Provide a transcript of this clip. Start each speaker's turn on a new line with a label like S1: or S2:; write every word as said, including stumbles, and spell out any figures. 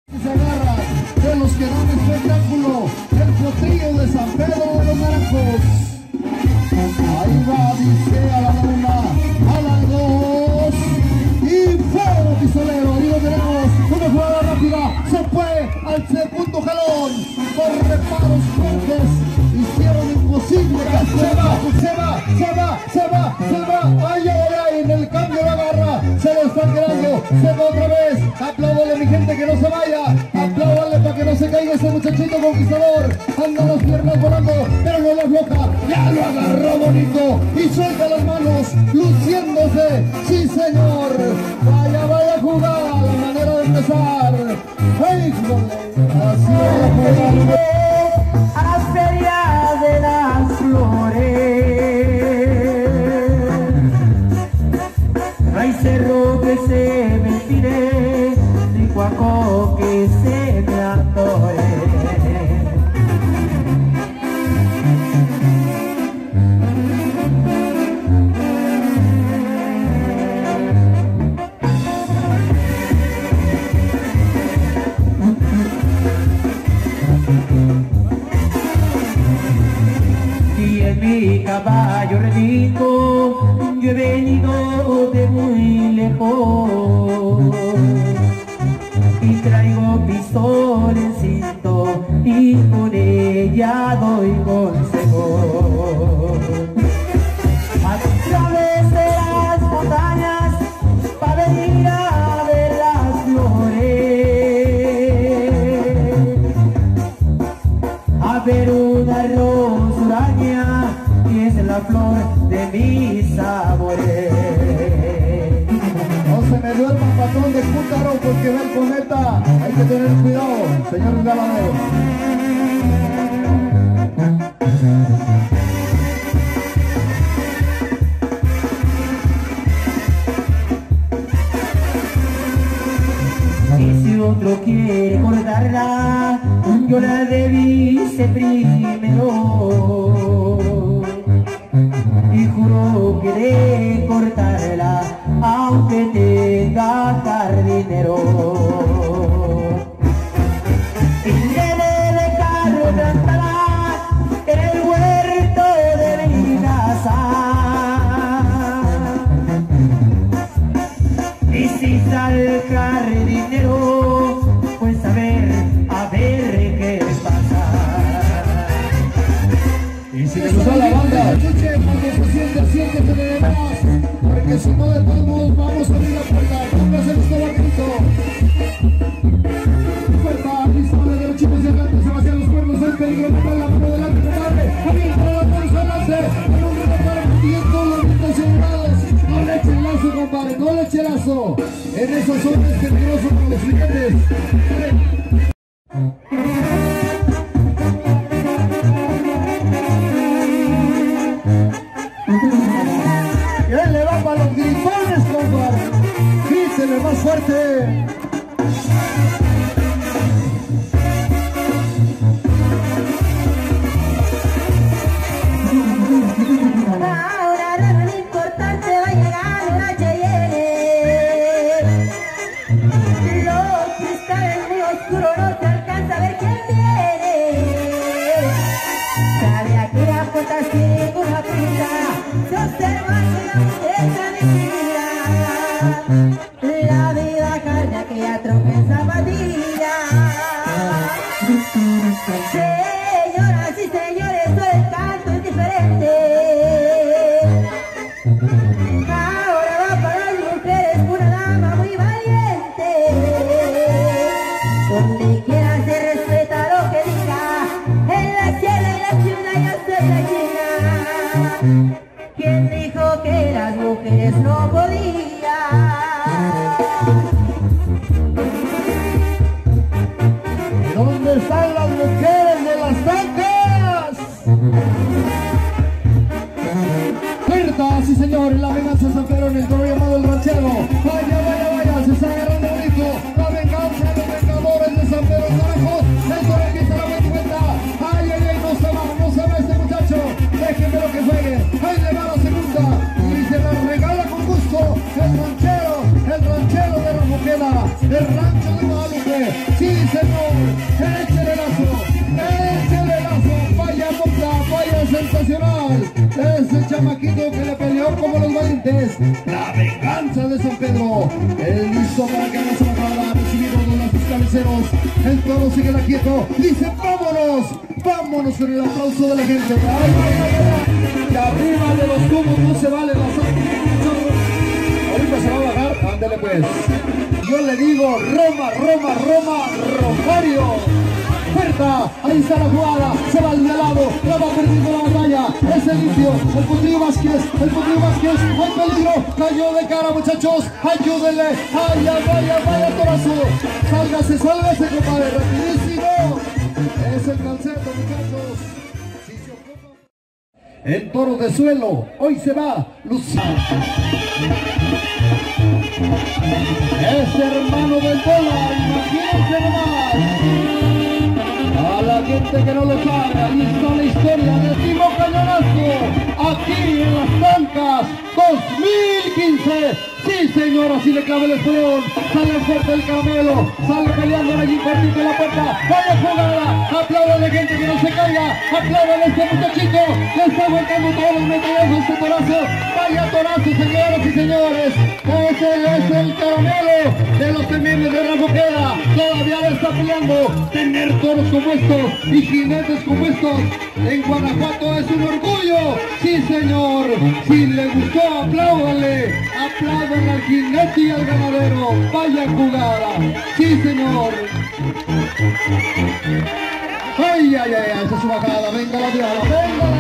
S1: Se agarra de los que dan espectáculo, el potrillo de San Pedro de los Naranjos. Ahí va, dice a la una, a la dos y fuego pistolero. Ahí lo tenemos, una jugada rápida, se fue al segundo jalón por reparos fuertes, hicieron imposible. Se va, se va, se va, se va, se va. Ay, ay, ay, en el cambio de agarra, se lo están quedando, se va otra vez. Apláudale, mi gente, que no se vaya. Apláudale para que no se caiga ese muchachito conquistador. Anda las piernas volando, pero no la afloja. Ya lo agarró bonito y suelta las manos, luciéndose. Sí, señor. Vaya, vaya jugada, la manera de empezar. ¡Ay, así es la jugada!
S2: A Feria de las Flores, no hay cerro que se me tire, ni cuaco que se me atore. Mi caballo redito, yo he venido de muy lejos y traigo pistola en cinto y con ella doy consejo. A través de las montañas para venir a ver las flores, a ver una rosa uraña, es la flor de mis sabores.
S1: No se me duerma, patrón de Cútaro, porque ve el cometa. Hay que tener cuidado, señores ganaderos.
S2: Y si otro quiere cortarla, yo la debise primero. Y juro que de cortarla, aunque tenga jardinero. Y le de carro plantará en el huerto de mi casa. Y si sale el jardinero, pues a ver, a ver qué pasa.
S1: Y si le gustó la banda, escuche, cuando se siente, siéntese de demás, porque si no, de todos modos vamos a abrir la puerta. Póngase el estomaquito. Puerta, listo, de derechitos y adelante, se vacían los cuernos, el peligro, toda la mano delante, compadre. Avienta la bolsa, lance, en un repartimiento, los vientos asegurados. No le eche el lazo, compadre, no le eche el lazo. En esos hombres peligrosos con los clientes. Los gritones, compadre, grítele más fuerte.
S2: Ahora no es importante, va llegando la Cheyenne. Los cristales muy oscuros, no se alcanza a ver quién viene. Sabe aquí la puerta sin una prisa, se observa que la vida carga que atropella zapatilla. Señoras y señores, el canto es diferente. Ahora va para las mujeres una dama muy valiente. Donde quiera se respeta lo que diga, en la sierra y la china yo soy la china. ¿Quién dijo que las mujeres no podían?
S1: ¿Dónde están las mujeres de las tacas? Puerta, sí señor, la venganza de San Pedro en el toro llamado el ranchero. Vaya, vaya, vaya, se está agarrando bonito. La venganza de los vengadores de San Pedro Naranjos. El toro empieza la vuelta. Ay, ay, ay, no se va, no se va este muchacho. Déjenme lo que juegue. Ahí le va la segunda. Y se la regala con gusto el ranchero, el ranchero de Ramojeda, el rancho de Guadalupe. Sí, es el chamaquito que le peleó como los valientes. La venganza de San Pedro. El listo para que no se bajara, recibido de los cabeceros. El toro sigue la quieto. Dice, vámonos, vámonos con el aplauso de la gente. Ay, ay, ay, y arriba de los cubos no se vale la sangre. Ahorita se va a bajar, ándale pues. Yo le digo, Roma, Roma, Roma, Romario. Puerta, ahí está la jugada, se va al de lado, la va perdiendo la batalla, es el inicio, el Potrillo Vázquez, el Potrillo Vázquez, hay peligro, cayó de cara muchachos, ayúdenle, ay, ay, vaya, vaya torazo, sálgase, sálgase compadre, rapidísimo, es el calceto muchachos, si se ocupa. En toro de suelo, hoy se va Luciano. Es hermano del dólar, imagínense nomás. A la gente que no lo sabe, ahí está la historia del Timo Cañonazo, aquí en las Tancas dos mil quince. Sí, señor, así le clava el esperón, sale fuerte el Caramelo, sale peleando allí cortito en la puerta, vaya jugada, apláudale gente que no se caiga, apláudale a este muchachito, le está aguantando todos los metros este torazo, vaya torazo, señoras y señores, ese es el Caramelo de los temibles de Ramoqueda, todavía le está peleando, tener toros como estos y jinetes como estos en Guanajuato es un orgullo, sí señor, si le gustó apláudale, apláudale al jinete y al ganadero, vaya jugada, sí señor. Ay, ay, ay, esa es su bajada, venga la diabla, venga la